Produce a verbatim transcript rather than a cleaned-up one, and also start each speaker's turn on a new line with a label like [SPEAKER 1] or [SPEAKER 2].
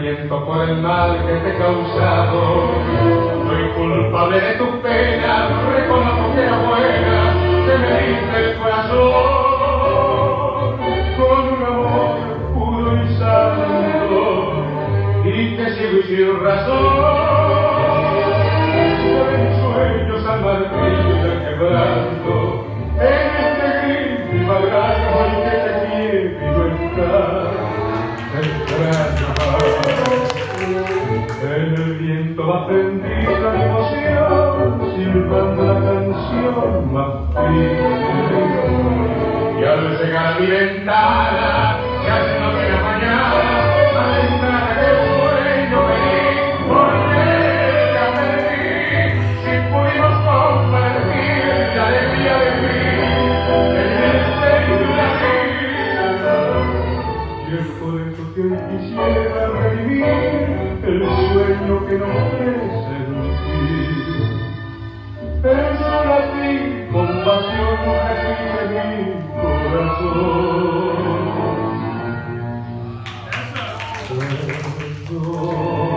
[SPEAKER 1] arrepiento por el mal que te he causado. Soy culpable de tu pena, reconozco que era buena, que me diste el corazón con un amor puro y santo, y que sigo y sin razón. Por mis sueños al martillo y al quebranto, en este gris y malgrado en que te quiero estar. En el viento va prendida la emoción, silbando la canción más triste. Y al llegar a mi ventana, ya se no ve la mañana, a la entrada del sueño feliz, volver a pedir, si pudimos compartir la alegría de vivir en el sueño de la vida. Y es por eso que quisiera revivir el sueño que no puede sentir. Es para ti, compasión, recibe mi corazón. Perdón.